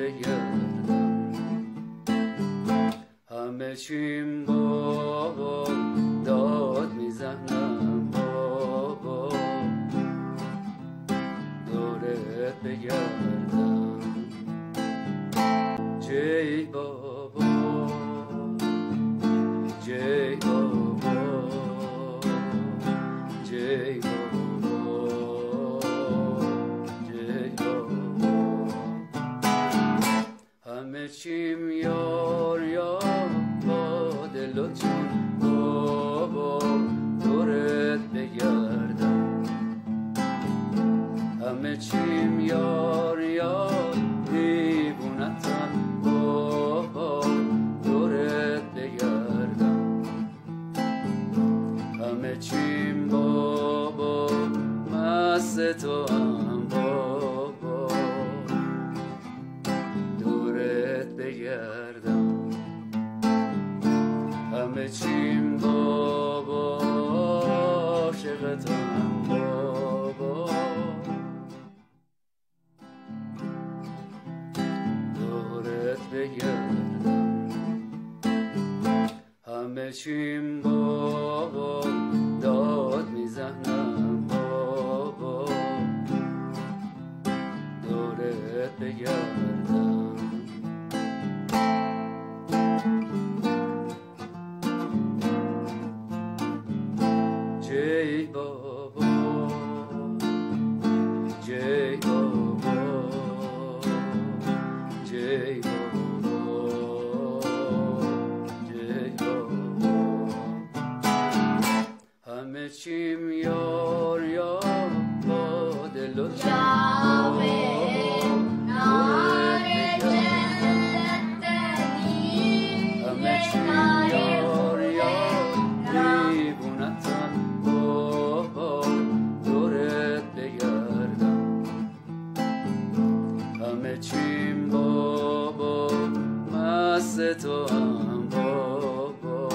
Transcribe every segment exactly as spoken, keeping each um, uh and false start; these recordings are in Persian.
بگردم همه چیم بابا داد میزنم بابا دورت بگردم جی بابا جی بابا جی بابا جی بابا همه چیم یار یار با دل و جون بابا دورت بگردم همه چیم یار یار دیوونتم بابا دورت بگردم همه چیم بابا مست تو هم بابا دورت بگردم همه چیم بابا عاشقتم بابا دورت بگردم همه چیم بابا داد میزنم بابا دورت بگردم جی بابا جی بابا جی بابا جی بابا همه چیم یار یار با دل و جان همه چیم یار یار دیوونتم بابا دورت بگردم همه چیم بابا مست تو هم بابا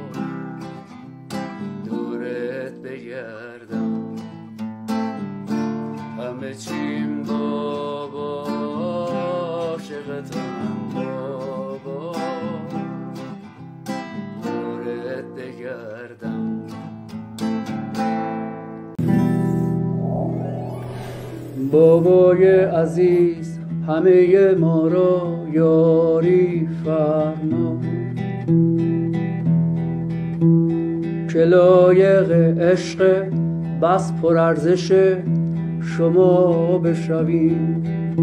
دورت بگردم همه چیم بابا عاشقتم بابا دورت بگردم بابای عزیز همه ما را یاری فرما که لایق عشق بس پرارزش شما بشویم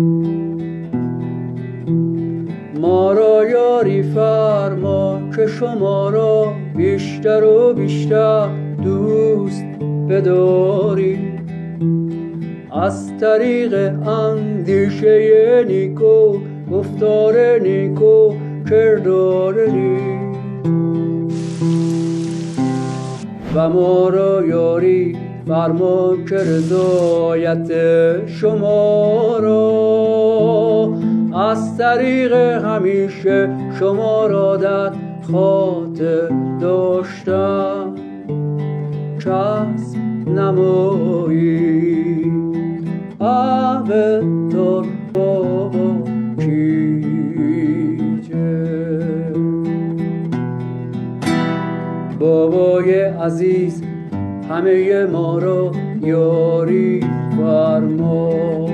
ما را یاری فرما که شما را بیشتر و بیشتر دوست بداریم از طریق اندیشه نیکو گفتار نیکو کردار نیک و ما را یاری فرما که رضایت شما را از طریق همیشه شما را در خاطر داشتم چسب نمایی آبتر بابا کیجه بابای عزیز همه ما را یاری فرما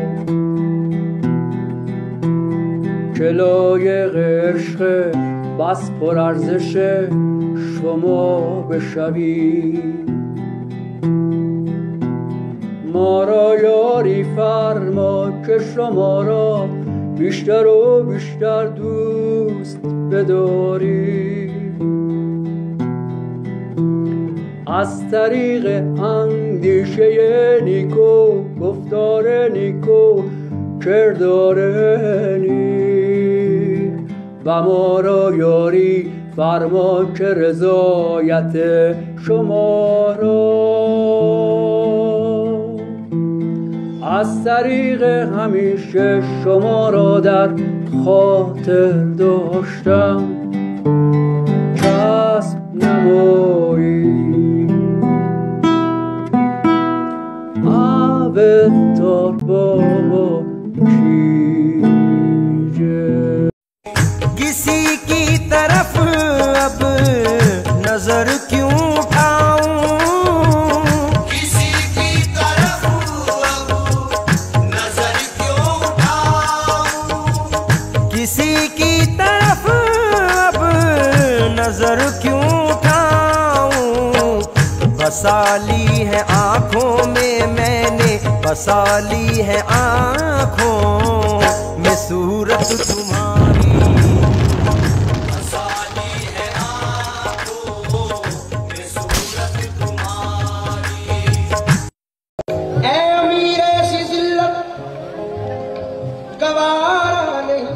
که لایق عشق بس پرارزش شما بشویم ما را یاری فرما که شما را بیشتر و بیشتر دوست بداریم از طریق اندیشه نیکو گفتار نیکو کردار نیک و ما را یاری فرما که رضایت شما را از طریق همیشه شما را در خاطر داشتم کسب نمایی آبتر بابا کیجه किसी की तरफ अब नजर क्यों उठाऊं, किसी की तरफ अब नजर क्यों उठाऊं, किसी की तरफ अब नजर क्यों उठाऊं। बसा ली है आंखों में मैंने, बसा ली है आंखों में सूरत तुम्हारी, बसा ली है आंखों में सूरत तुम्हारी। ऐ अमीर ऐसी जिल्लत गवारा नहीं,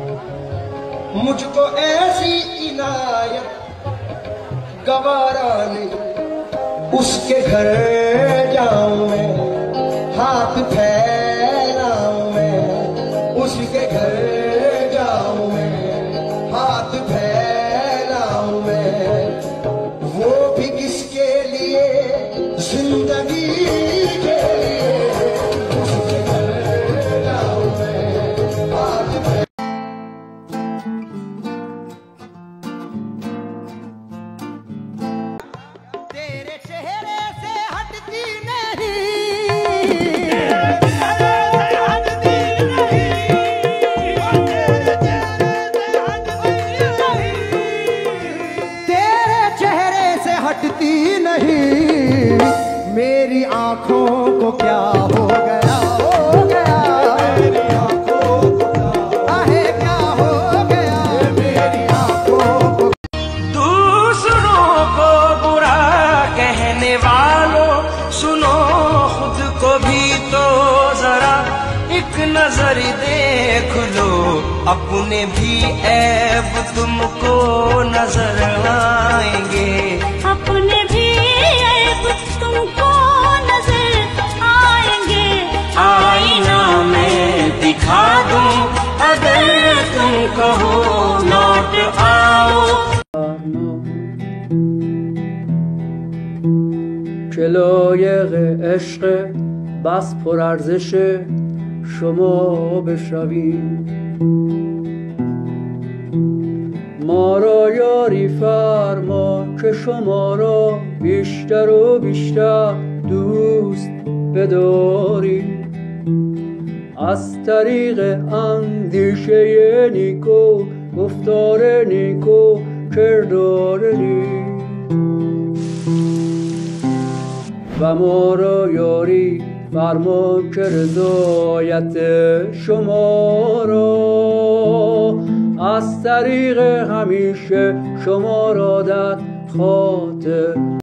मुझको ऐसी इनायत गवारा नहीं। उसके घर जाऊं मैं, हाथ फैलाऊं मैं, उसके घर जाऊं मैं, हाथ फैलाऊं मैं। वो भी किसके लिए, जिंदगी के लिए, उसके घर जाऊं मैं, हाथ फैलाऊं। तेरे चेहरे से हटती नहीं, तेरे चेहरे से हटती नहीं। मेरी आंखों को क्या हो गया, हो गया मेरी आंखों को क्या, आहे क्या हो गया मेरी आंखों को। दूसरों को बुरा कहने वालों सुनो, खुद को भी तो जरा एक नजर देख लो। अपने भी ऐब तुमको नजर आएंगे, अपने भी ऐब तुमको नजर आएंगे। आईना मैं दिखा दूं अगर तुम कहो लौट आओ। شلایق عشق بس پرارزش شما بشنوید. ما را یاری فرما که شما را بیشتر و بیشتر دوست بداریم. از طریق اندیشه نیکو، گفتار نیکو، کردار نیک و ما را یاری فرما که رضایت شما را از طریق همیشه شما را در خاطر